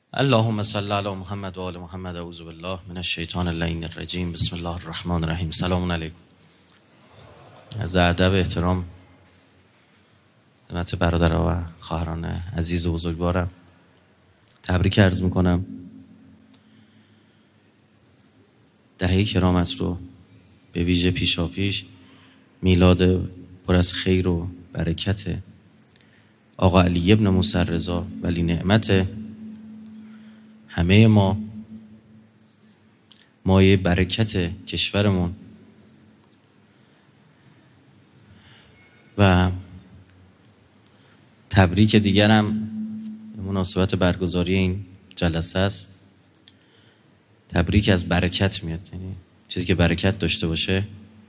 اللهم صل علی محمد و آل محمد. اعوذ بالله من الشیطان اللعین الرجیم. بسم الله الرحمن الرحیم. سلام علیکم. از ادب احترام خدمت برادران و خواهران عزیز و بزرگوارم تبریک عرض میکنم. دهه کرامت رو به ویژه پیشاپیش میلاد پر از خیر و برکت آقا علی ابن موسی رضا ولی نعمت همه ما، مایه برکت کشورمون و تبریک دیگرم به مناسبت برگزاری این جلسه است. تبریک از برکت میاد، یعنی چیزی که برکت داشته باشه.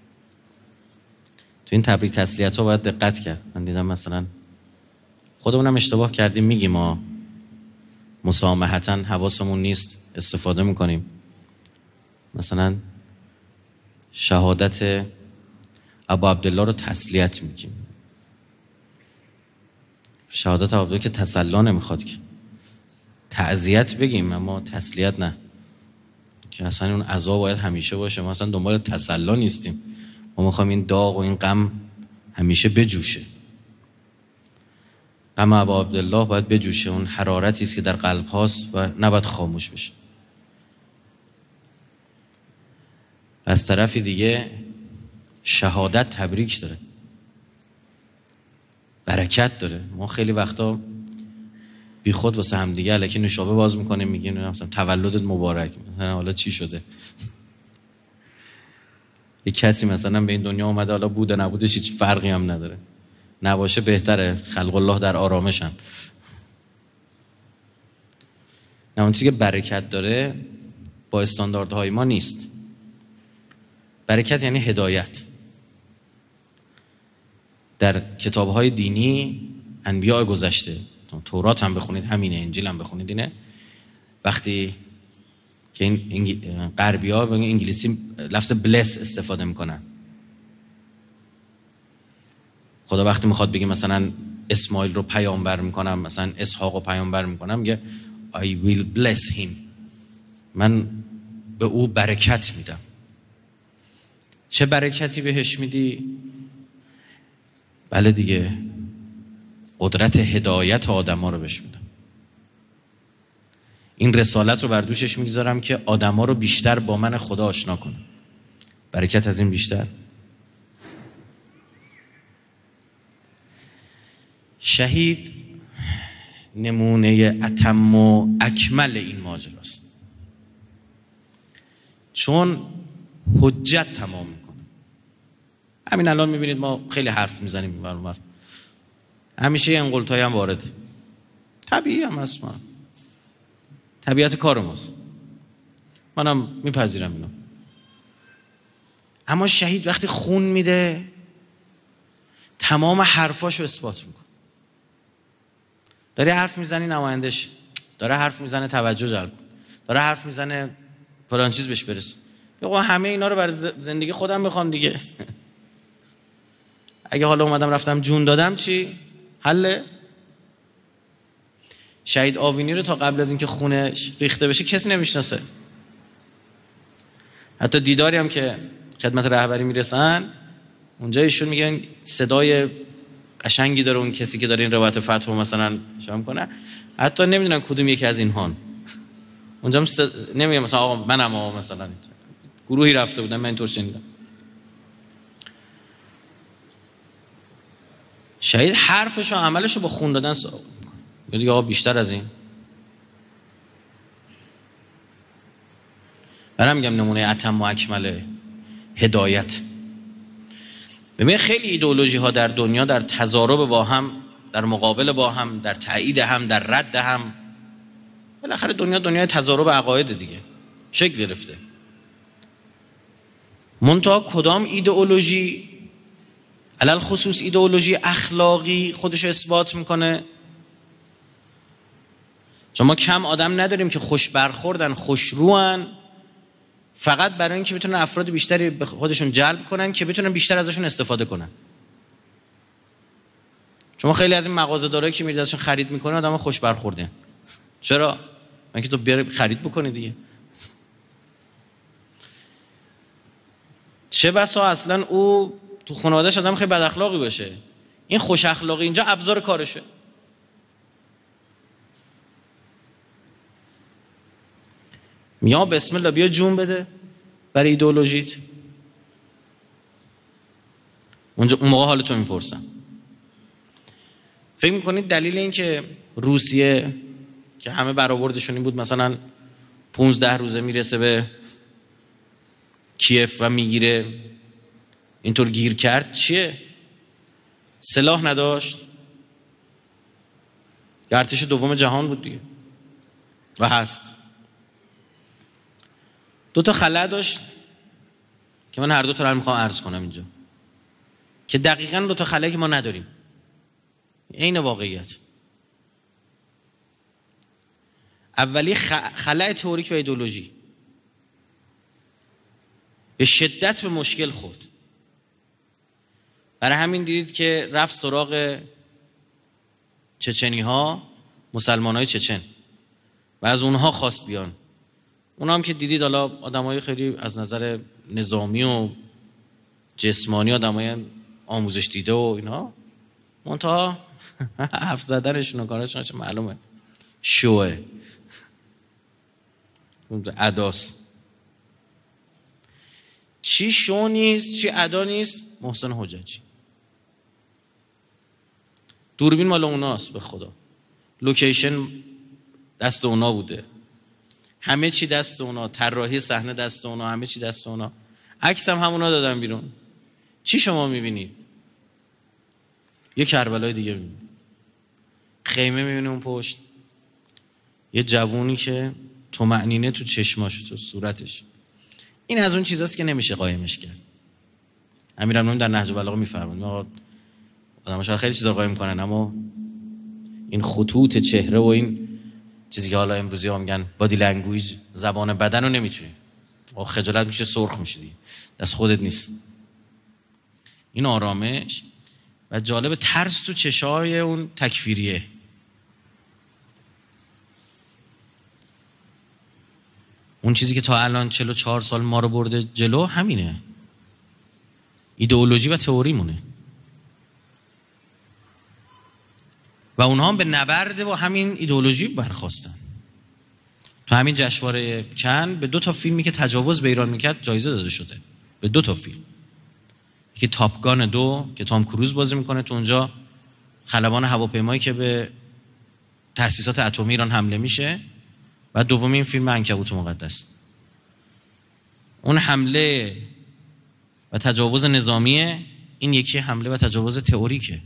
تو این تبریک تسلیت ها باید دقت کرد. من دیدم مثلا خودمونم اشتباه کردیم، میگیم ما مسامحتاً حواسمون نیست، استفاده میکنیم. مثلا شهادت ابا عبدالله رو تسلیت میگیم. شهادت ابا عبدالله که تسلا نمیخواد، که تعزیت بگیم اما تسلیت نه، که اصلا اون عزا باید همیشه باشه. ما اصلا دنبال تسلا نیستیم، ما میخوایم این داغ و این غم همیشه بجوشه. غم ابا عبدالله باید بجوشه، اون حرارتی است که در قلب هاست و نباید خاموش بشه. از طرفی دیگه شهادت تبریک داره، برکت داره. ما خیلی وقتا بی خود واسه هم دیگه الکی نوشابه باز میکنیم، میگیم مثلا تولدت مبارک، مثلا حالا چی شده؟ یک کسی مثلا به این دنیا اومده، حالا بوده نبودش هیچ فرقی هم نداره، نباشه بهتره، خلق الله در آرامشن. نه، اون چیزی که برکت داره با استانداردهای ما نیست. برکت یعنی هدایت. در کتابهای دینی انبیاء گذشته، تورات هم بخونید همینه، انجیل هم بخونید اینه. وقتی که این غربی‌ها به انگلیسی لفظ بلس استفاده میکنن، خدا وقتی میخواد بگه مثلا اسماعیل رو پیامبر میکنم، مثلا اسحاق رو پیامبر میکنم، میگه I will bless him، من به او برکت میدم. چه برکتی بهش میدی؟ بله دیگه، قدرت هدایت آدم ها رو بهش میدم. این رسالت رو بر دوشش میگذارم که آدم ها رو بیشتر با من خدا آشنا کنم. برکت از این بیشتر؟ شهید نمونه اتم و اکمل این ماجراست، چون حجت تمام میکنه. همین الان میبینید ما خیلی حرف میزنیم این ور اون ور، همیشه یه انقلتایی هم وارده، طبیعی هم هست، ما طبیعت کار ماست، منم میپذیرم اینو. اما شهید وقتی خون میده تمام حرفاشو اثبات میکنه. داره حرف میزنی نمایندش، داره حرف میزنه توجه جلب کن، داره حرف میزنه فلان چیز بهش برسه. آقا همه اینا رو برای زندگی خودم میخوام دیگه. اگه حالا اومدم رفتم جون دادم چی؟ حله؟ شهید آوینی رو تا قبل از اینکه خونش ریخته بشه کسی نمیشناسه. حتی دیداری هم که خدمت رهبری میرسن، اونجا ایشون میگن صدای قشنگی داره اون کسی که داره این روایت فتح رو مثلا شام کنه، حتی نمیدونن کدوم یکی از اینهان. اونجا نمیگم مثلا آقا منم، آقا مثلا گروهی رفته بودن من اینطور شنیدم. شهید حرفش و عملش رو با خون دادن ثابت میکنه. یا دیگه آقا بیشتر از این؟ من میگم نمونه اتم و اکمل هدایت. ببین خیلی ایدئولوژی ها در دنیا در تضارب با هم، در مقابل با هم، در تایید هم، در رد هم. بالاخره دنیای تضارب عقاید دیگه شکل گرفته. منتها کدام ایدئولوژی، علل خصوص ایدئولوژی اخلاقی، خودش اثبات میکنه؟ چون ما کم آدم نداریم که خوش برخوردن، خوش روان، فقط برای اینکه بتونن افراد بیشتری به خودشون جلب کنن که بتونن بیشتر ازشون استفاده کنن. شما خیلی از این مغازه‌دارایی که میرید ازشون خرید میکنن آدم خوش برخورده. چرا؟ من که تو بیاره خرید بکنی دیگه. چه بسا اصلا او تو خانواده‌اش آدم خیلی بد اخلاقی باشه، این خوش اخلاقی اینجا ابزار کارشه. میگه بسم الله بیا جون بده برای ایدئولوژیت. اون موقع حالتون میپرسم. فکر میکنید دلیل این که روسیه که همه برآوردشون این بود مثلا 15 روزه میرسه به کیف و میگیره اینطور گیر کرد چیه؟ سلاح نداشت، ارتش دوم جهان بود دیگه و هست. 2 خلأ داشت که من هر 2 تا رو میخوام عرض کنم اینجا که دقیقاً 2 خلأ که ما نداریم، عین واقعیت. اولی خلأ تئوریک و ایدئولوژی به شدت به مشکل خورد. برای همین دیدید که رفت سراغ چچنی ها، مسلمان های چچن و از اونها خواست بیان. اونا هم که دیدید حالا آدم های خیلی از نظر نظامی و جسمانی آدم های آموزش دیده و اینا، منتها حرف زدنشون و کارشون چه معلومه شوه اداست. چی شو نیست چی ادا نیست؟ محسن حججی. دوربین مال اوناست، به خدا لوکیشن دست اونا بوده، همه چی دست اونا، طراحی صحنه دست اونا، همه چی دست اونا، عکس هم همونا دادن بیرون. چی شما میبینید؟ یه کربلای دیگه میبینید، خیمه میبینید اون پشت، یه جوونی که طمأنینه تو چشماش تو صورتش. این از اون چیزاست که نمیشه قایمش کرد. امیرالمومنین در نهج البلاغه میفرماید آقا آدم‌ها شاید خیلی چیزا قایم کنن، اما این خطوط چهره و این چیزی که حالا امروزی ها میگن بادی لنگویج، زبان بدن رو نمیتونی. خجالت میشه، سرخ میشه دیگه، دست خودت نیست. این آرامش و جالب ترس تو چشای اون تکفیریه. اون چیزی که تا الان 44 سال ما رو برده جلو همینه، ایدئولوژی و تئوری مونه. و اونها هم به نبرد با همین ایدئولوژی برخواستن. تو همین جشنواره کن به 2 فیلمی که تجاوز به ایران میکرد جایزه داده شده، به 2 فیلم. یکی تاپ گان 2 که تام کروز بازی میکنه، تو اونجا خلبان هواپیمایی که به تأسیسات اتمی ایران حمله میشه، و دومین فیلم عنکبوت مقدس. اون حمله و تجاوز نظامیه، این یکی حمله و تجاوز تئوریکه.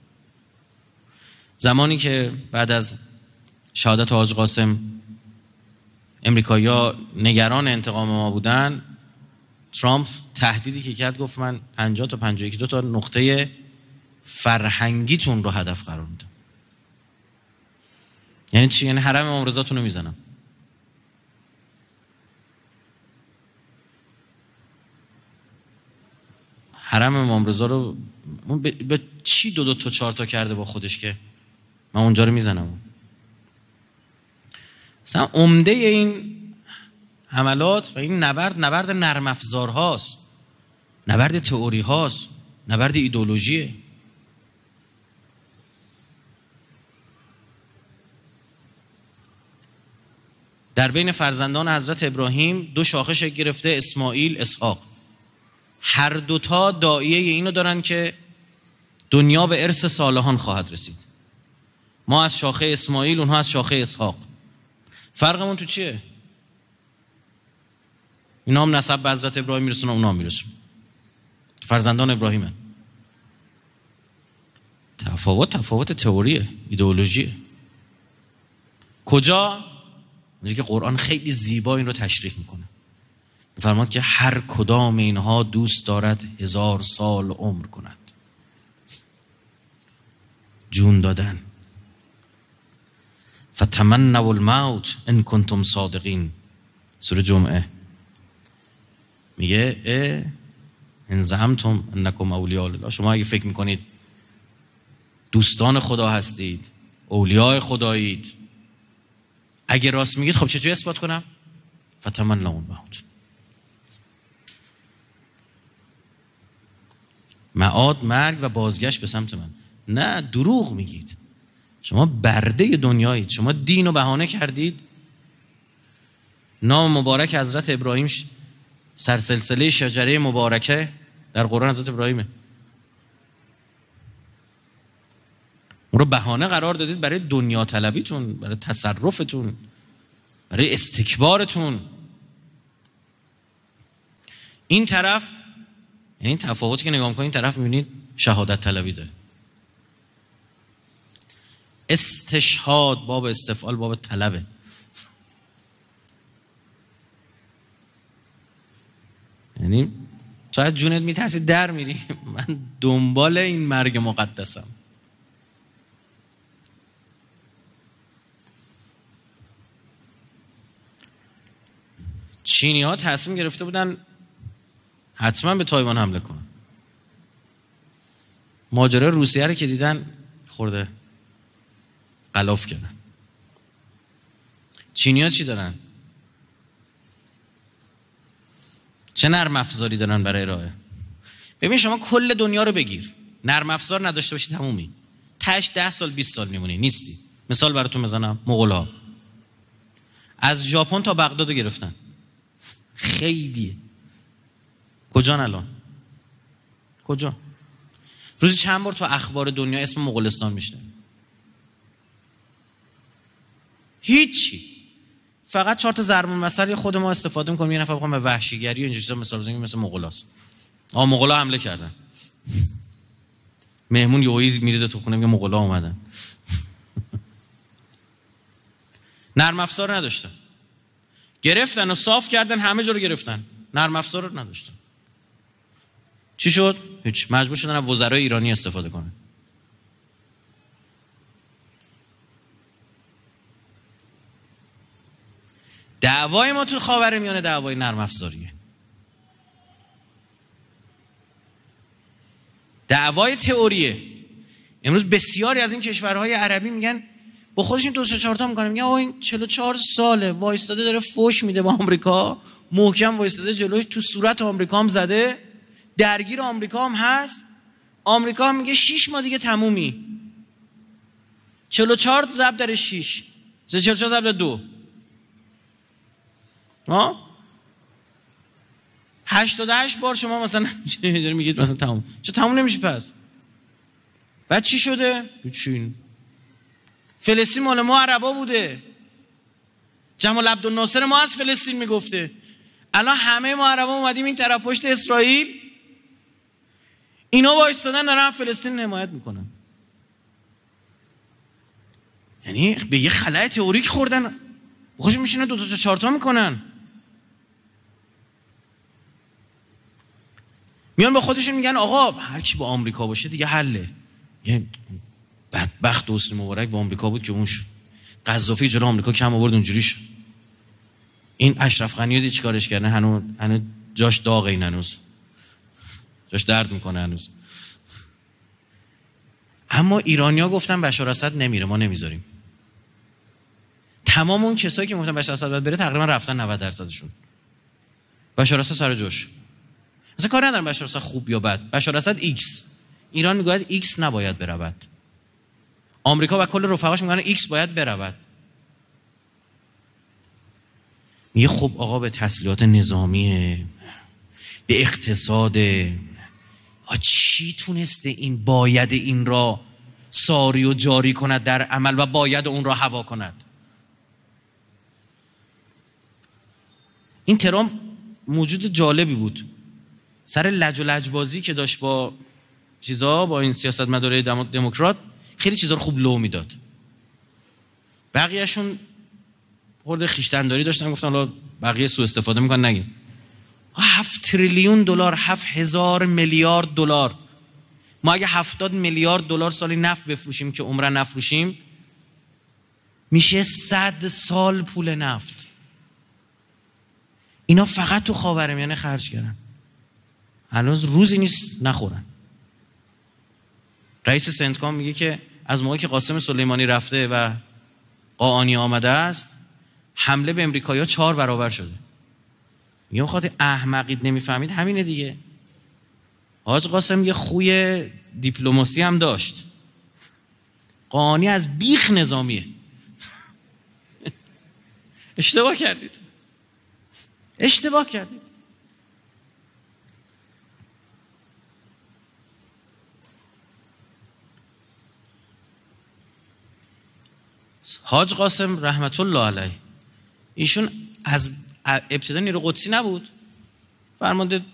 زمانی که بعد از شهادت حاج قاسم امریکایی‌ها نگران انتقام ما بودن، ترامپ تهدیدی که کرد گفت من 50 تا 51 تا نقطه فرهنگیتون رو هدف قرار میدم. یعنی چی؟ یعنی حرم امام رضاتون رو میزنم. حرم امام رضا رو به چی 2 تا 4 تا کرده با خودش که من اونجا رو میزنم؟ مثلا عمده این حملات و این نبرد نرم افزار هاست، نبرد تئوری هاست، نبرد ایدئولوژیه. در بین فرزندان حضرت ابراهیم 2 شاخه شکل گرفته، اسماعیل، اسحاق. هر 2 تا داعیه اینو دارن که دنیا به ارث صالحان خواهد رسید. ما از شاخه اسماعیل، اونها از شاخه اسحاق. فرقمون تو چیه؟ اینا هم نسب به حضرت ابراهیم میرسونن، اونا هم میرسون، فرزندان ابراهیمن. تفاوت تئوریه، ایدئولوژیه. کجا؟ اونجایی که قرآن خیلی زیبا این رو تشریح میکنه. میفرماد که هر کدام اینها دوست دارد 1000 سال عمر کند. جون دادن. فتمنوا الموت ان کنتم صادقین. سوره جمعه میگه ان زعمتم انکم اولیاء الله. شما اگه فکر میکنید دوستان خدا هستید، اولیاء خدایید، اگه راست میگید خب چجوری اثبات کنم؟ فتمنوا الموت. معاد مرگ و بازگشت به سمت من. نه، دروغ میگید. شما برده دنیایید. شما دین رو بهانه کردید. نام مبارک حضرت ابراهیم سرسلسله شجره مبارکه در قرآن حضرت ابراهیمه. اون رو بهانه قرار دادید برای دنیا طلبیتون، برای تصرفتون، برای استکبارتون. این طرف، یعنی این تفاوتی که نگاه می‌کنید، این طرف می‌بینید شهادت طلبی داره. استشهاد باب استفعال باب طلبه. یعنی تو از جونت میترسی در میری. من دنبال این مرگ مقدسم. چینی ها تصمیم گرفته بودن حتما به تایوان حمله کنن. ماجرای روسیه رو که دیدن خورده غلاف کردن. چینی ها چی دارن؟ چه نرم افزاری دارن برای ارائه؟ ببین شما کل دنیا رو بگیر، نرم افزار نداشته باشی تمومی، تاش 10 سال 20 سال میمونی، نیستی. مثال براتون بزنم، مغول‌ها از ژاپن تا بغداد رو گرفتن. خیلیه. کجان الان؟ کجا؟ روزی چند بار تو اخبار دنیا اسم مغولستان میشنه؟ هیچی. فقط 4 تا ضرب المثل خود ما استفاده می‌کنیم. یه نفر بخوام به وحشیگری و اینجوری مثال بزنیم مثل مغولاست. مغولا حمله کردن. مهمون یهویی میریزه تو خونه میگه مغولا اومدن. نرم افزار نداشتن. گرفتن و صاف کردن، همه جا رو گرفتن. نرم افزار رو نداشتن. چی شد؟ هیچ. مجبور شدن از وزرای ایرانی استفاده کنن. دعوای ما تو خاورمیانه دعوای نرم افزاریه. دعوای تئوریه. امروز بسیاری از این کشورهای عربی میگن با خودشون 2-4 تا میکنن، میگن آقا این 44 ساله وایستاده داره فوش میده با آمریکا، محکم وایستاده جلوش، تو صورت آمریکا هم زده، درگیر آمریکا هم هست. آمریکا هم میگه 6 ماه دیگه تمومی. 44 ضرب در 6 44 ضرب در 2 88 بار شما مثلا میگید مثلا تموم. چه تموم نمیشه پس؟ بعد چی شده؟ چین. فلسطین مال ما عربا بوده. جمال عبدالناصر ما از فلسطین میگفته. الان همه ما عربا اومدیم این طرف پشت اسرائیل، اینا وایستادن دارن فلسطین حمایت میکنن. یعنی به یه خلأ تئوریک خوردن، خوش میشینن 2-4 تا میکنن. میان با خودشون میگن آقا هر کی با آمریکا باشه دیگه حله. یه بدبخت حسنی مبارک با آمریکا بود که اون شد. قذافی جلو آمریکا کم آورد اونجوری شد. این اشرف غنی رو چیکارش کردن؟ هنوز جاش داغه، این هنوز جاش درد میکنه هنوز. اما ایرانی‌ها گفتن بشار اسد نمیره، ما نمیذاریم. تمام اون کسایی که گفتن بشار اسد باید بره تقریبا رفتن 90%شون. بشار اسد سر جاش. اصلا کار ندارم بشار اسد خوب یا بد. بشار اسد ایکس. ایران میگه ایکس نباید برود. آمریکا و کل رفقاش میگن ایکس باید برود. میگه خب آقا به تسلیحات نظامی، به اقتصاد، چی تونسته این باید این را ساری و جاری کند در عمل و باید اون را هوا کند؟ این ترامپ موجود جالبی بود. سر لج و لجبازی که داشت با چیزا، با این سیاستمدارای دموکرات، خیلی چیزا رو خوب لو میداد. بقیه‌شون خورده خویشتن‌داری داشتن، گفتن حالا بقیه سوء استفاده میکنن نگیم. 7 تریلیون دلار، 7000 میلیارد دلار. ما اگه 70 میلیارد دلار سالی نفت بفروشیم که عمرن نفروشیم، میشه 100 سال پول نفت. اینا فقط تو خاورمیانه خرج کردن. هنوز روزی نیست نخورن. رئیس سنتکام میگه که از موقعی که قاسم سلیمانی رفته و قاآنی آمده است، حمله به امریکایی‌ها 4 برابر شده. یا خاطر احمقید نمیفهمید همینه دیگه. حاج قاسم یه خوی دیپلماسی هم داشت. قانی از بیخ نظامیه. اشتباه کردید. اشتباه کردید. حاج قاسم رحمت الله علیه ایشون از ابتدا نیرو قدسی نبود، فرمانده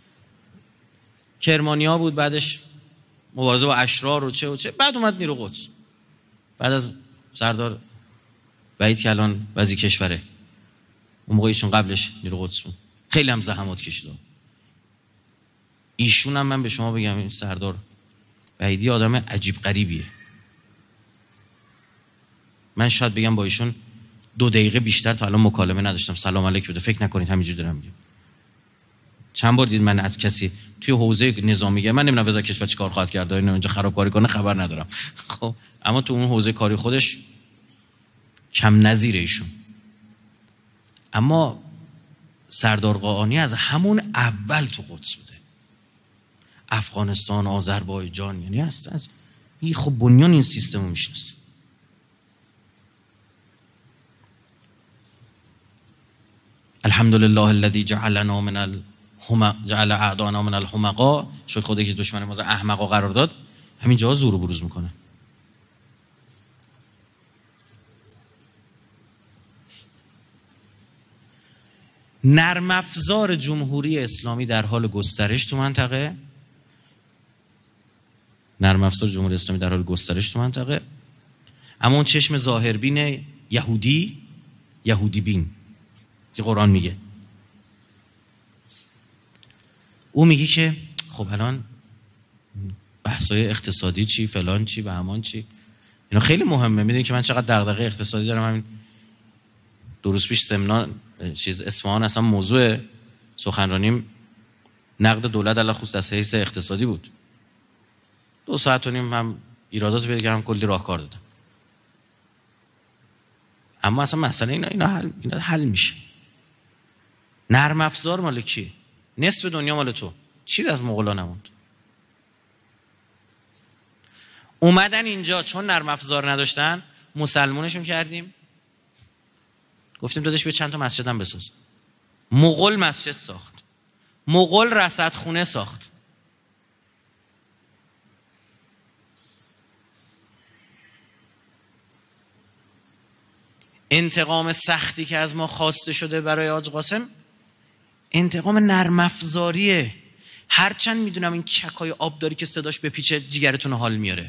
کرمانیا بود، بعدش مبارزه با اشرار و چه و چه، بعد اومد نیرو قدس، بعد از سردار وحید که الان وزیر کشوره، اون موقع ایشون قبلش نیرو قدس بود، خیلی هم زحمات کشید. ایشون هم من به شما بگم این سردار وحیدی آدم عجیب غریبیه. من شاید بگم با ایشون 2 دقیقه بیشتر تا الان مکالمه نداشتم، سلام علیک بوده، فکر نکنید همینجوری دارم میگم. چند بار دید من از کسی توی حوزه نظامی میگه من نمیدونم وزیر کشور چیکار خواهد کرد، اینا اونجا خرابکاری کنه خبر ندارم. خب اما تو اون حوزه کاری خودش کم نظیره ایشون. اما سردار قاآنی از همون اول تو قدس بوده، افغانستان، آذربایجان، یعنی از این خب بنیان این سیستمو میشناسه. الحمدلله الذی جعلنا من جعل اعدانا من الحمقا. شکر خدایی که دشمن ما احمقا قرار داد. همین جا زور و بروز میکنه. نرم افزار جمهوری اسلامی در حال گسترش تو منطقه. نرم افزار جمهوری اسلامی در حال گسترش تو منطقه. اما اون چشم ظاهربین یهودی بین که قرآن میگه، او میگه که خب الان بحثای اقتصادی چی، فلان چی، بهمان چی، اینا خیلی مهمه. میدونی که من چقدر دغدغه اقتصادی دارم. همین 2 روز پیش سمنان اصفهان اصلا موضوع سخنرانیم نقد دولت علی خصوص از حیث اقتصادی بود. 2 ساعت و نیم هم ایرادات پیدا کردم، کلی راهکار دادم. اما اصلا مسئله اینا حل میشه. نرم افزار مال کی؟ نصف دنیا مال تو. چیز از مغولا نموند. اومدن اینجا چون نرم افزار نداشتن مسلمونشون کردیم، گفتیم داداش بیا چند تا مسجد هم بساز. مغول مسجد ساخت، مغول رصدخونه ساخت. انتقام سختی که از ما خواسته شده برای حاج قاسم انتقام نرم افزاریه. هرچند میدونم این چکای آبداری که صداش به پیچ جیگرتون حال میاره،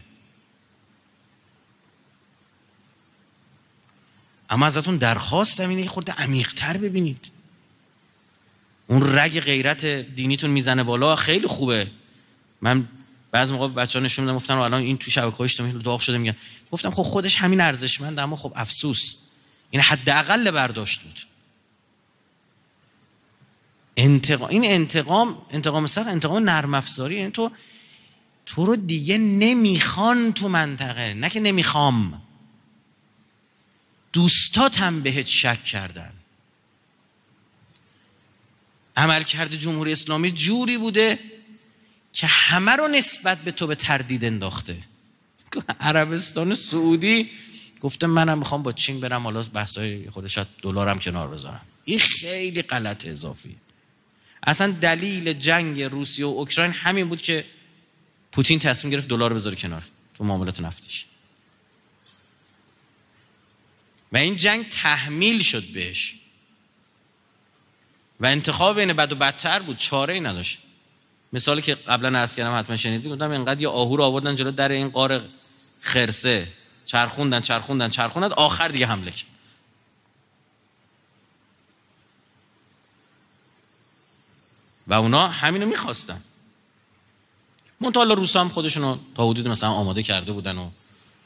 اما ازتون درخواستم اینه خورده عمیق‌تر ببینید. اون رگ غیرت دینیتون میزنه بالا، خیلی خوبه. من بعضی موقع بچه‌ها نشون میدم، گفتن الان این تو شبکه‌های اجتماعی داغ شده، میگن گفتم خب خودش همین ارزشمند، اما خب افسوس این حداقل برداشت بود. این انتقام سخت، انتقام نرم افزاری. یعنی تو رو دیگه نمیخوان تو منطقه، نه که نمیخوام، دوستات هم بهت شک کردن. عملکرد جمهوری اسلامی جوری بوده که همه رو نسبت به تو به تردید انداخته. عربستان سعودی گفته منم میخوام با چین برم، حالا بحثای خودش دلارم کنار بذارم. این خیلی غلط اضافیه. اصلا دلیل جنگ روسیه و اوکراین همین بود که پوتین تصمیم گرفت دلار رو بذاره کنار تو معاملات نفتیش و این جنگ تحمیل شد بهش و انتخاب بین بد و بدتر بود، چاره‌ای نداشت. مثالی که قبلا عرض کردم حتما شنیدید، گفتم اینقدر یه آهو رو آوردن جلو در این غار خرسه، چرخوندن آخر دیگه حمله کرد. و اونا همینو میخواستن. منتها حالا روسا هم خودشونو تا حدود مثلا آماده کرده بودن و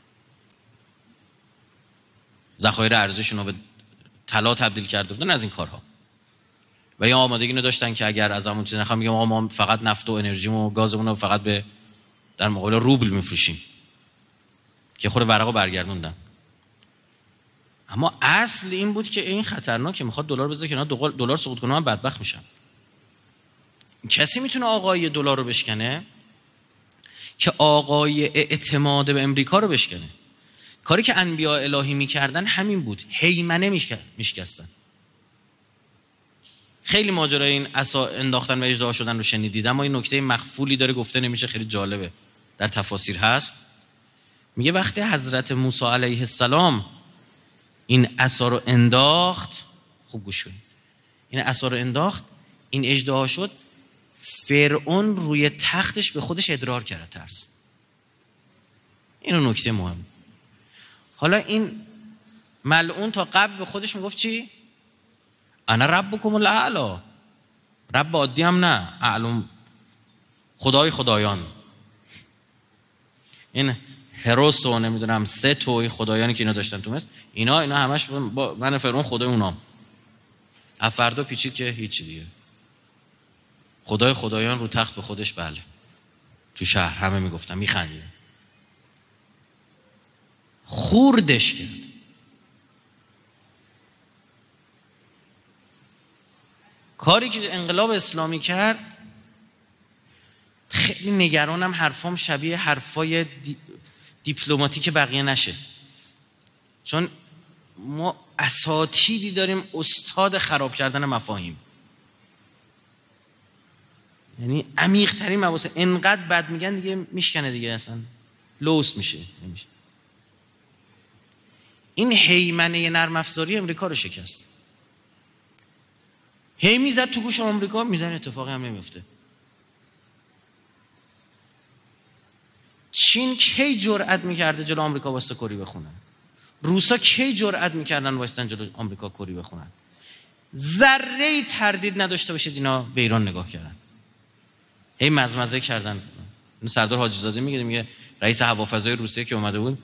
ذخایر ارزششون رو به طلا تبدیل کرده بودن از این کارها و یا آمادگی نداشتن که اگر از همون چیز نخوام میگم آقا ما فقط نفت و انرژیمون و گازمون رو فقط به در مقابل روبل میفروشیم که خود ورقو برگردوندن. اما اصل این بود که این خطرناکه، میخواد دلار بذاره کنار، دلار سقوط کنه من بدبخت میشم. کسی میتونه آقای دلار رو بشکنه که آقای اعتماد به امریکا رو بشکنه. کاری که انبیاء الهی میکردن همین بود، هیمنه میشکستن. خیلی ماجرای این عصا انداختن و اژدها شدن رو شنیدید، اما این نکته مخفولی داره گفته نمیشه، خیلی جالبه، در تفاسیر هست. میگه وقتی حضرت موسی علیه السلام این عصا رو انداخت، خوب گوش کنید، این عصا رو انداخت، این اژدها شد، فرعون روی تختش به خودش ادرار کرد ترس. اینو نکته مهم. حالا این ملعون تا قبل به خودش میگفت چی؟ انا ربکم الاعلی، رب عادی هم نه، اعلم، خدای خدایان. این هروس و نمیدونم ست و خدایانی که اینا داشتن تو مصر، اینا همش با من فرعون خدای اونام. فردا پیچید که هیچی دیگه، خدای خدایان رو تخت به خودش، بله، تو شهر همه میگفتن، میخندیدن، خوردش کرد. کاری که انقلاب اسلامی کرد، خیلی نگرانم حرفام شبیه حرفای دیپلماتیک بقیه نشه، چون ما اساتیدی داریم استاد خراب کردن مفاهیم، یعنی عمیق ترین مباحث انقدر بد میگن دیگه میشکنه دیگه، اصلا لوس میشه، نمیشه. این هیمنه نرم افزاری امریکا رو شکست. هی میزد تو گوش آمریکا، میزن اتفاقی هم نمیفته. چین کی جرأت میکرده جلو آمریکا واسه کری بخونن؟ روسا کی جرأت میکردن واسه جلو آمریکا کری بخونن؟ ذره تردید نداشته باشید اینا به ایران نگاه کردن، هی مزمزه کردن. سردار حاجی زاده میگه رئیس هوافضای روسیه که اومده بود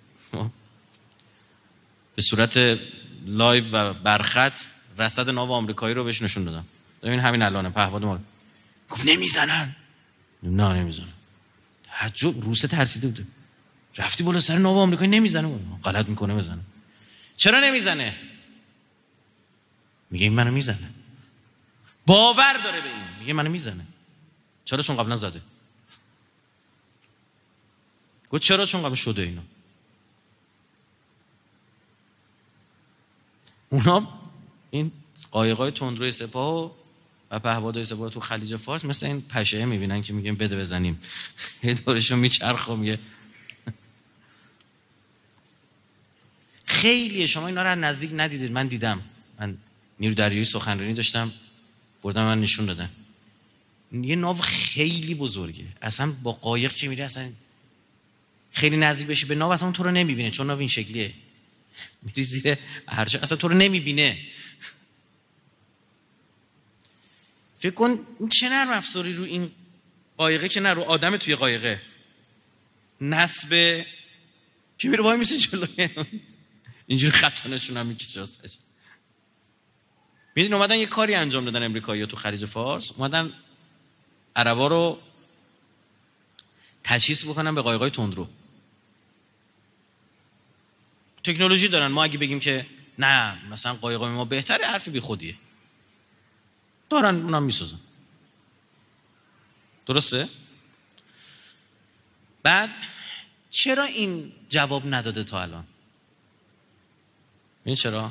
به صورت لایو و برخط رصد ناو آمریکایی رو بهش نشون دادم، ببین همین الانه پهپاد ما، گفت نمیزنن. نه نمیزنن. تعجب، روسه ترسیده بود، رفتی بالا سر ناو آمریکایی نمیزنه، غلط میکنه بزنه. چرا نمیزنه؟ میگه این منو میزنه، باور داره به این، میگه منو میزنه. چرا؟ چون قبلا زده. گفت چرا؟ چون قبل شده اینا. اونا این قایقای تندروی سپاه و پهپادهای سپاه تو خلیج فارس مثل این پشه میبینن که میگن بده بزنیم، یه دورشو میچرخه میگه. خیلیه، شما اینا رو از نزدیک ندیدید، من دیدم. من نیرو دریایی سخنرانی داشتم، بردم من نشون دادن. یه ناو خیلی بزرگه، اصلا با قایق چه میره، اصلا خیلی نزدیک بشی به ناو اصلا تو رو نمیبینه، چون ناو این شکلیه، میری زیر هرچه اصلا تو رو نمیبینه. فکر کن چه نرم افزاری رو این قایقه، که نه رو آدم توی قایقه، نصبه که میره وای میشه جلوی اینجوری خطانشون هم میکشه واسش. میدین اومدن یه کاری انجام دادن امریکایی‌ها تو خلیج فارس، اومدن عربا رو تجهیز بکنن به قایقای تندرو. تکنولوژی دارن، ما اگه بگیم که نه مثلا قایقای ما بهتره، حرف بی خودیه، دارن اونم میسازن. درسته؟ بعد چرا این جواب نداده تا الان؟ این چرا؟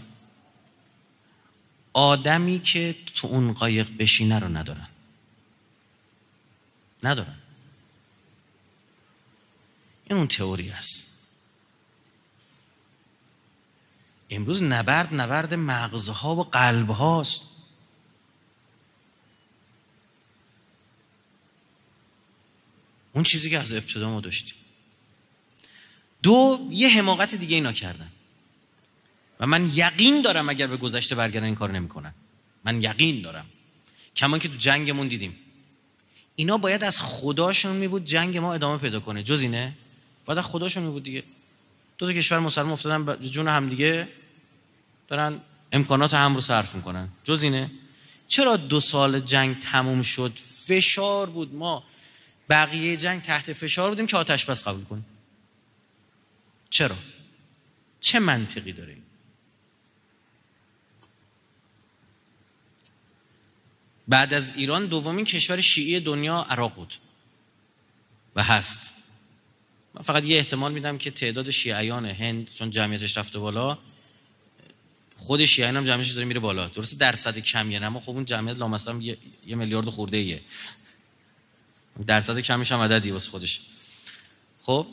آدمی که تو اون قایق بشینه رو ندارن. این اون تئوری است. امروز نبرد مغزها و قلبهاست. اون چیزی که از ابتدا ما داشتیم. دو، یه حماقت دیگه اینا کردن و من یقین دارم اگر به گذشته برگردن این کار نمیکنن. من یقین دارم، کمان که تو جنگمون دیدیم اینا باید از خداشون میبود جنگ ما ادامه پیدا کنه، جز اینه باید از خداشون میبود دیگه. دو تا کشور مسلمان افتادن به جون هم دیگه، دارن امکانات هم رو صرف میکنن، جز اینه. چرا 2 سال جنگ تموم شد فشار بود، ما بقیه جنگ تحت فشار بودیم که آتش بس قبول کنیم؟ چرا؟ چه منطقی داره این؟ بعد از ایران دومین کشور شیعی دنیا عراق بود و هست. من فقط یه احتمال میدم که تعداد شیعیان هند چون جمعیتش رفته بالا، خود شیعیان هم جمعیتش داره میره بالا. درسته درصد کمیه، اما خب اون جمعیت لامصب 1 میلیارد خورده ایه، درصد کمش هم عددی واسه خودش. خب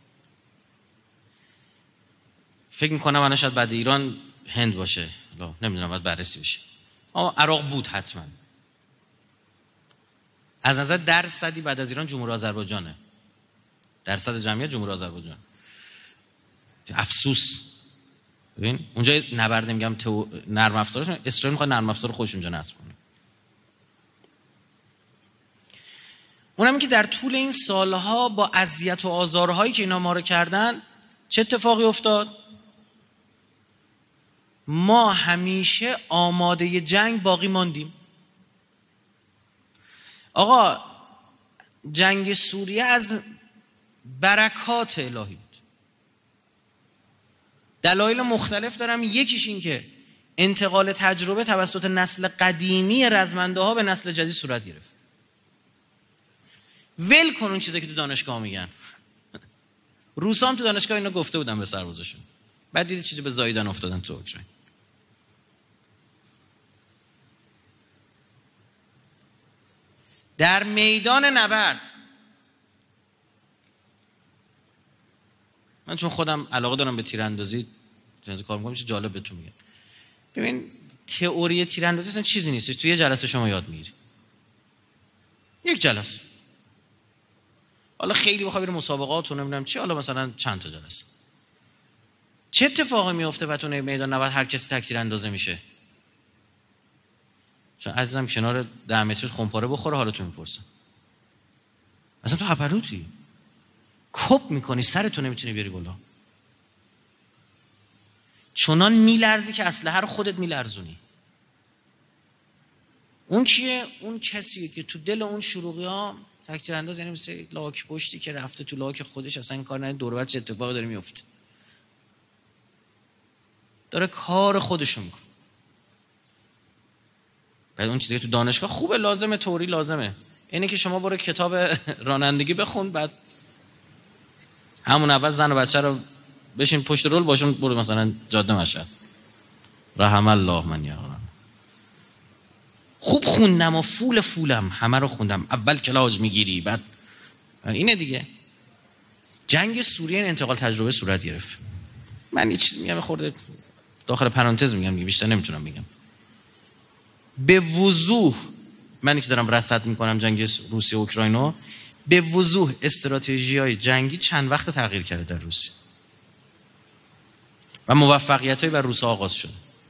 فکر میکنم الان شاید بعد ایران هند باشه، نمیدونم، باید بررسی بشه. اما عراق بود حتما. از نظر درصدی بعد از ایران جمهوری آذربایجانه، درصد جمعیت جمهوری آذربایجان. افسوس. ببین اونجا نبرد میگم نرم افزارش، اسرائیل میخواد نرم افزار خودش اونجا نصب کنه. اونم که در طول این سالها با اذیت و آزارهایی که اینا ما رو کردن چه اتفاقی افتاد؟ ما همیشه آماده جنگ باقی ماندیم. آقا جنگ سوریه از برکات الهی بود. دلایل مختلف دارم. یکیش این که انتقال تجربه توسط نسل قدیمی رزمنده ها به نسل جدید صورت گرفت. ول کن اون چیزی که تو دانشگاه میگن. روسا هم تو دانشگاه اینا گفته بودن به سربازاشون، بعد دیدی چیزی به زاییدن افتادن تو اوکراین. در میدان نبرد من چون خودم علاقه دارم به تیراندازی کار میکنم، چیز جالب بهتون میگم. ببین تئوری تیراندازی اصلا چیزی نیستش، تو یه جلسه شما یاد میگیری، یک جلسه. حالا خیلی بخوای بری مسابقات و نمیدونم چی، حالا مثلا چند تا جلسه. چه اتفاقی میفته بعد تو میدان نبرد هر کسی تک تیراندازه میشه؟ چون عزیزم کنار 10 متری خمپاره بخوره حالتون میپرسن. اصلا تو هپلوتی کپ میکنی، سرتو نمیتونی بیاری بالا، چنان میلرزی که اسلحه رو خودت میلرزونی. اون کیه؟ اون کسیه که تو دل اون شروقی ها تک تیرانداز، یعنی مثل لاک پشتی که رفته تو لاک خودش، اصلا این کار نه دور و بر چه اتفاقی داره میفته، داره کار خودشو میکنه. بعد اون چیزی که تو دانشگاه خوبه، لازمه، تئوری لازمه، اینه که شما برو کتاب رانندگی بخون، بعد همون اول زن و بچه رو بشین پشت رول باشون، برو مثلا جاده مشهد، رحم الله من یارم. خوب خوندم و فولم همه رو خوندم، اول کلاج میگیری، بعد اینه دیگه. جنگ سوریه انتقال تجربه صورت گرفت. من یه چیز میگم خورده داخل پرانتز میگم دیگه، بیشتر نمیتونم بگم. به وضوح منی که دارم رصد میکنم جنگ روسیه و اوکراینو، به وضوح استراتژی‌های جنگی چند وقت تغییر کرده در روسیه و موفقیت‌های بر روس‌ها آغاز شده.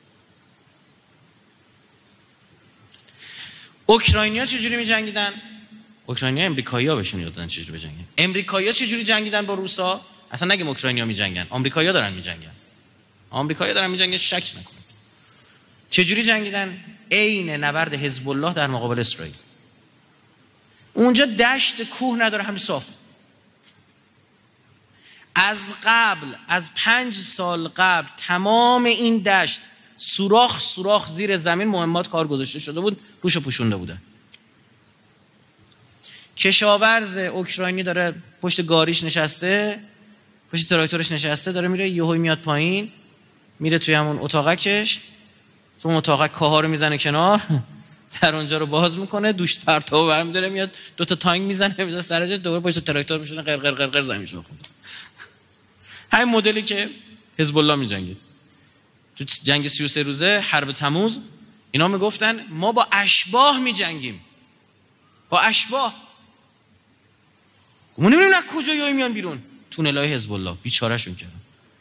اوکراینیا چجوری می‌جنگیدن؟ اوکراینیا امریکایی‌ها بهشون یاد دادن چجوری بجنگن. امریکایی‌ها چجوری جنگیدن با روس‌ها؟ اصلا نگیم اوکراینیا می‌جنگن، آمریکایی‌ها دارن می‌جنگن. آمریکایی‌ها دارن می‌جنگن، شک نکنید. چجوری جنگیدن؟ عین نبرد حزب الله در مقابل اسرائیل. اونجا دشت کوه نداره، همین صاف. از 5 سال قبل تمام این دشت سوراخ زیر زمین مهمات کار گذاشته شده بود، روشو پوشونده بودن. کشاورز اوکراینی داره پشت گاریش نشسته، پشت تراکتورش نشسته، داره میره، یهو میاد پایین، میره توی همون اتاقکش، تو اون اتاقک کاها رو میزنه کنار، در اونجا رو باز میکنه، دوش پرتو برمی‌داره، میاد 2 تا تانک میزنه سرش، دوباره پشت تراکتور میشونه، قر زمینشو میخوره. همین مدلی که حزب الله میجنگه. تو جنگ 33 روزه حرب تموز اینا میگفتن ما با اشباح میجنگیم، با اشباح. ما نمیدونیم از کجایی میان بیرون، تونلای حزب الله، بیچارهشون کردن.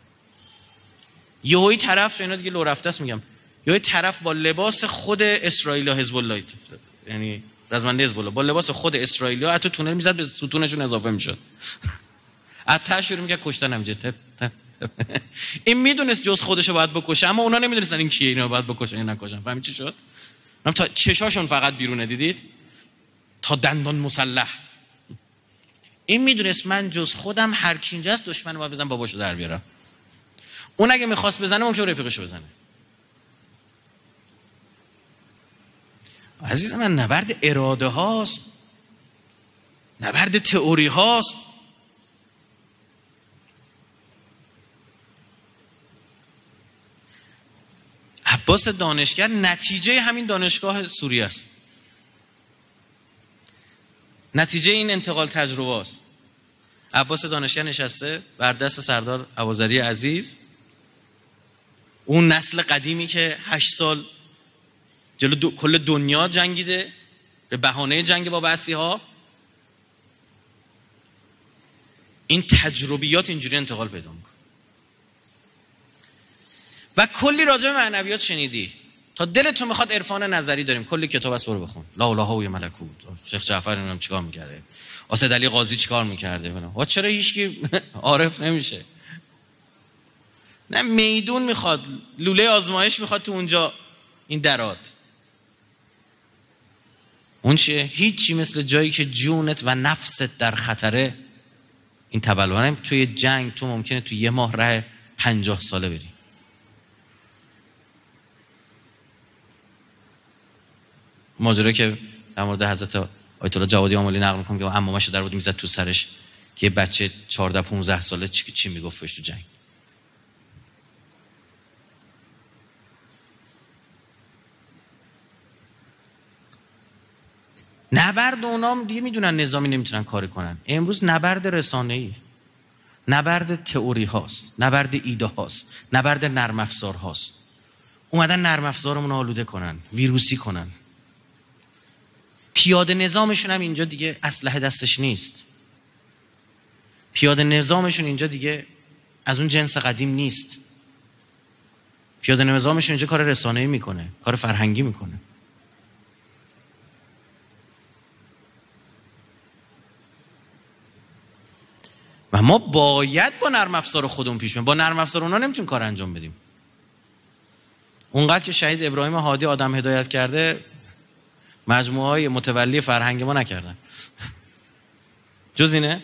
یهویی طرف، اینا دیگه لو رفته است میگم، یهویی طرف با لباس خود اسرائیل حزب الله، یعنی رزمنده حزب الله با لباس خود اسرائیلی حتی تونل میزد، به ستونشون اضافه میشد. حتی شروع میگه کشتن همینجا. این میدونست جز خودشو باید بکشه، اما اونا نمیدونستن این کیه، اینا باید بکشن یا نکشن. فهمید چی شد؟ تا چشاشون فقط بیرونه، دیدید؟ تا دندان مسلح. این میدونست من جز خودم هر کی اینجاست دشمنو باید بزنم باباشو در بیارم. اون اگه میخواست بزنه ممکنه رفیقشو بزنه. عزیز من نبرد اراده هاست، نبرد تئوری هاست. عباس دانشگر نتیجه همین دانشگاه سوریه است، نتیجه این انتقال تجربه است. عباس دانشگر نشسته بر دست سردار ابوذری عزیز، اون نسل قدیمی که 8 سال جلو کل دنیا جنگیده به بهانه جنگ با بعثی‌ها. این تجربیات اینجوری انتقال پیدا میکنه. و کلی راجع به معنویات شنیدی، تا دلتون میخواد عرفان نظری داریم، کلی کتاب است برو بخون. لا اله و ملکوت، شیخ جعفر نمیدونم چیکار میکرده، اسد علی قاضی چیکار میکرده، وا چرا هیچکی عارف نمیشه؟ نه میدون میخواد، لوله آزمایش میخواد تو اونجا، این درات. اون چیه؟ هیچی مثل جایی که جونت و نفست در خطره. این تبلورم توی جنگ تو ممکنه تو یه ماه راه 50 ساله بری. ماجرا که در مورد حضرت آیت الله جوادی آملی نقل میکنم که عمامش در بود میزد تو سرش که بچه 14-15 ساله چی میگفتش تو جنگ. نبرد اونام دیگه میدونن نظامی نمیتونن کاری کنن. امروز نبرد رسانه‌ای، نبرد تئوری هاست، نبرد ایده هاست، نبرد نرم افزار هاست. اومدن نرم افزارمون رو آلوده کنن، ویروسی کنن. پیاده نظامشون هم اینجا دیگه اسلحه دستش نیست. پیاده نظامشون اینجا دیگه از اون جنس قدیم نیست. پیاده نظامشون اینجا کار رسانه‌ای میکنه، کار فرهنگی میکنه. و ما باید با نرم افزار خودمون پیش بریم. با نرم افزار اونا نمیتونیم کار انجام بدیم. اونقدر که شهید ابراهیم هادی آدم هدایت کرده، مجموعه های متولی فرهنگ ما نکردن. جز اینه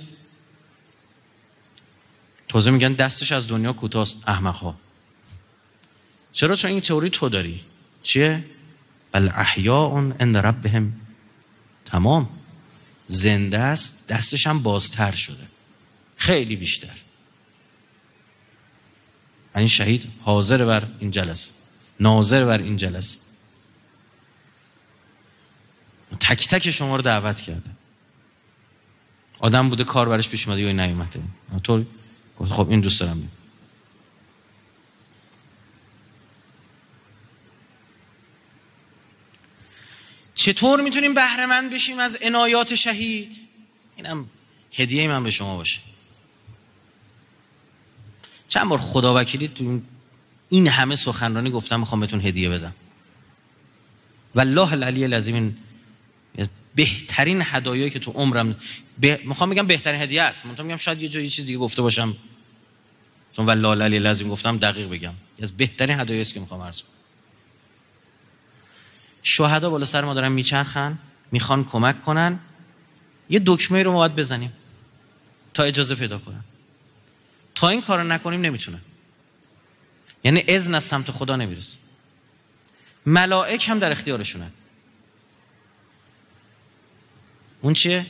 توضیح میگن دستش از دنیا کوتاست احمق‌ها. چرا؟ چون این تئوری تو داری. چیه؟ بل احیاء عند ربهم. تمام زنده است، دستش هم بازتر شده، خیلی بیشتر. این شهید حاضر بر این جلسه، ناظر بر این جلسه، تک تک شما رو دعوت کرده. آدم بوده کار برش پیش اومده یا نیومده، تو گفت خب این دوست دارم بیم. چطور میتونیم بهره مند بشیم از عنایات شهید؟ اینم هدیه من به شما باشه. چند بار خدا وکیلی تو این همه سخنرانی گفتم میخوام بهتون هدیه بدم. والله العلی العظیم بهترین هدایایی که تو عمرم میخوام بگم بهترین هدیه است. من میگم شاید یه جایی چیزی گفته باشم، چون والله العلی العظیم گفتم دقیق بگم، از بهترین هدایایی است که میخوام عرض کنم. شهدا بالا سر ما دارن میچرخن، میخوان کمک کنن، یه دکمه رو ما باید بزنیم تا اجازه پیدا کنن. تا این کارو نکنیم نمیتونن. یعنی اذن از سمت خدا نمیرسه. ملائک هم در اختیارشونن. اون چیه؟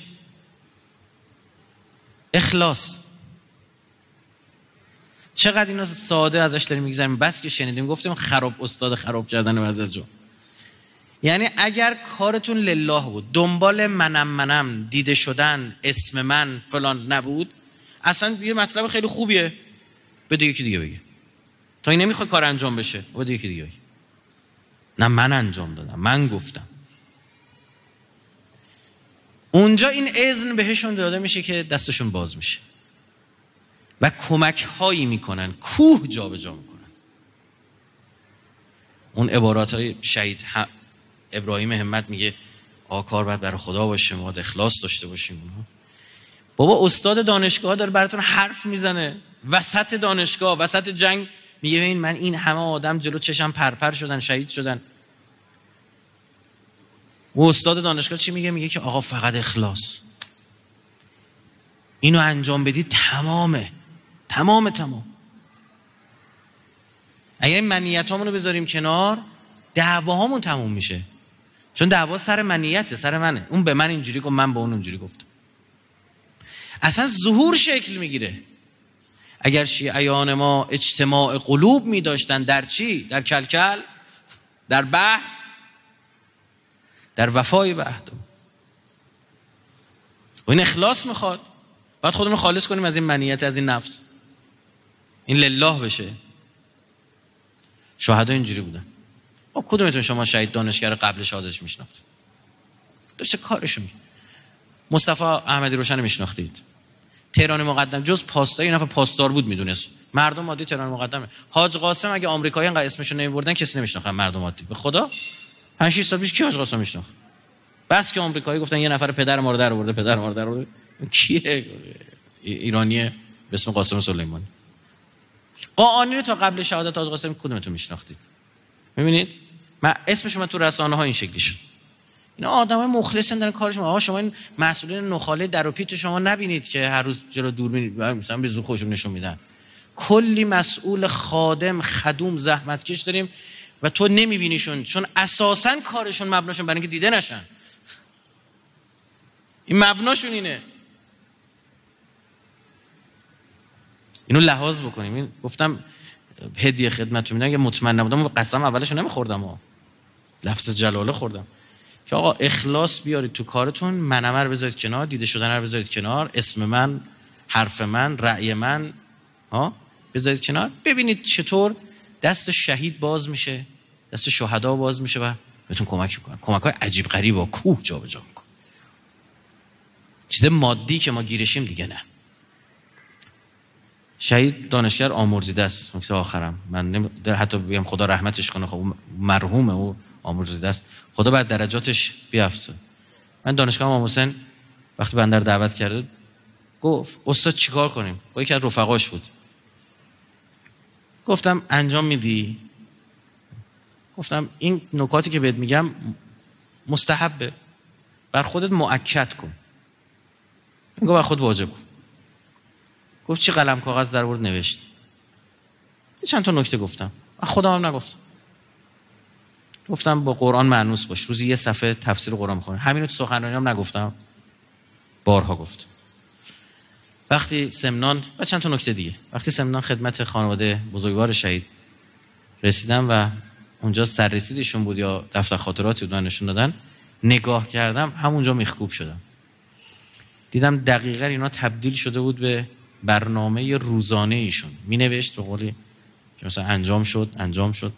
اخلاص. چقدر اینو ساده ازش داریم میگذاریم، بس که شنیدیم گفتیم خراب استاد خراب کردن وزجو. یعنی اگر کارتون لله بود، دنبال منم دیده شدن، اسم من فلان نبود، اصلا یه مطلب خیلی خوبیه، بده یکی دیگه بگه. تا این نمیخواد کار انجام بشه، بده یکی دیگه بگه. نه من انجام دادم، من گفتم. اونجا این اذن بهشون داده میشه که دستشون باز میشه و کمک هایی میکنن، کوه جا به جا میکنن. اون عبارات های شهید ابراهیم همت میگه کار باید برای خدا باشه، ما اخلاص داشته باشیم. بابا استاد دانشگاه داره براتون حرف میزنه وسط دانشگاه، وسط جنگ، میگه ببین من این همه آدم جلو چشم پرپر شدن، شهید شدن. و استاد دانشگاه چی میگه؟ میگه که آقا فقط اخلاص، اینو انجام بدی تمامه. اگر این منیتامونو بذاریم کنار، دعواهامون تموم میشه. چون دعوا سر منیته، سر منه. اون به من اینجوری گفت، من به اون اونجوری گفتم. اصلا ظهور شکل میگیره. اگر شیعیان ما اجتماع قلوب می داشتن در چی؟ در کلکل، در بحث، در وفای به عهد. و این اخلاص میخواد. باید خودمون خالص کنیم از این منیت، از این نفس، این لله بشه. شهدا اینجوری بودن. کدومتون شما شهید دانشگر قبل شهادتش میشناختید؟ داشته کارشو میگه. مصطفی احمدی روشن میشناختید؟ تهران مقدم جز پاسدار، این نفر پاسدار بود میدونست. مردم عادی تهران مقدمه. حاج قاسم اگه آمریکایی انقدر اسمشو نمیبردن کسی نمیشناخت. مردم عادی به خدا 5 6 سال پیش کی حاج قاسم میشناخت؟ بس که آمریکایی گفتن یه نفر پدر ما رو در آورده، پدر ما رو در آورده. کیه؟ ایرانیه به اسم قاسم سلیمانی. قاآنی رو تا قبل شهادت حاج قاسم کدومتون میشناختید؟ میبینید؟ من اسمش من تو رسانه‌ها این شکلی شد. اینا آدمای مخلصن دارن کارشون. آقا شما این مسئولین نخاله در و پیت شما نبینید که هر روز جلو دوربین مثلا به زور خودشون نشون میدن. کلی مسئول، خادم، خدوم، زحمتکش داریم و تو نمیبینیشون، چون اساساً کارشون مبناشون برای اینکه دیده نشن. این مبناشون اینه. اینو لحاظ بکنیم. این گفتم هدیه خدمتتون میدم، اگه مطمئن نبودم قسم اولشو نمیخوردم، لفظ جلاله خوردم که آقا اخلاص بیارید تو کارتون، منمه رو بذارید کنار، دیده شدن رو بذارید کنار، اسم من، حرف من، رأی من بذارید کنار، ببینید چطور دست شهید باز میشه، دست شهدا باز میشه و بهتون کمک میکنه. کمک‌های عجیب غریب و کوه جابجا میکنه. چیز مادی که ما گیرشیم دیگه نه. شهید دانشگر آمرزیده است. نکته آخرم من حتی بگم خدا رحمتش کنه، خب مرحومه، او آمرزیده است، خدا بر درجاتش بیافزه. من دانشگاه امام حسین وقتی بنده رو دعوت کرده گفت استاد چیکار کنیم؟ با یکی از رفقاش بود. گفتم انجام میدی؟ گفتم این نکاتی که بهت میگم مستحبه، بر خودت مؤکد کن. گفت بر خود واجب کن. گفت چی قلم کاغذ در آورد نوشت. چند تا نکته گفتم، خودم هم نگفتم. گفتم با قرآن مانوس باش، روزی یه صفحه تفسیر قرآن میخونه. همین تو سخنرانی هم نگفتم، بارها گفت. وقتی سمنان و چند تا نکته دیگه، وقتی سمنان خدمت خانواده بزرگوار شهید رسیدم و اونجا سررسیدشون بود یا دفتر خاطراتی بود نشون دادن، نگاه کردم همونجا میخکوب شدم. دیدم دقیقاً اینا تبدیل شده بود به برنامه روزانه ایشون. مینوشت به قولی که مثلا انجام شد.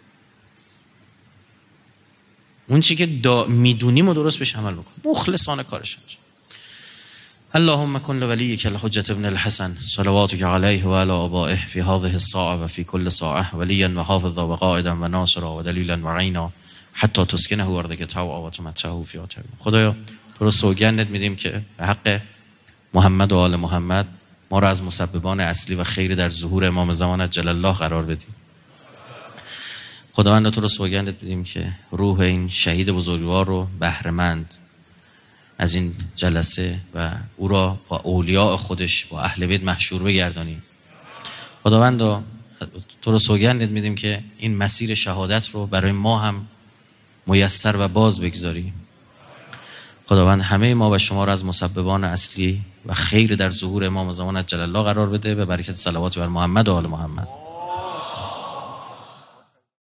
اون چی که میدونیم و درست بهش عمل بکن. مخلصانه کارش انجام. اللهم کن لولیک الحجة ابن الحسن صلواتک علیه و علی آبائه فی هذه الساعة و فی کل ساعة ولیا و حافظا و قائدا و ناصرا و دلیلا و عینا حتی تسکنه ارضک طوعا و تمتعه فیها طوعا. خدایا تو رو سوگندت میدیم که به حق محمد و آل محمد ما را از مسببان اصلی و خیر در ظهور امام زمانت جل الله قرار بدی. خداوند تو رو سوگندت بدیم که روح این شهید بزرگوار رو بهره‌مند از این جلسه و او را با اولیاء خودش با اهل بیت محشور بگردانی. خداوند تو رو سوگندت میدیم که این مسیر شهادت رو برای ما هم میسر و باز بگذاری. خداوند همه ما و شما را از مسببان اصلی و خیر در ظهور امام زمانت جل الله قرار بده به برکت صلوات بر محمد و آل محمد.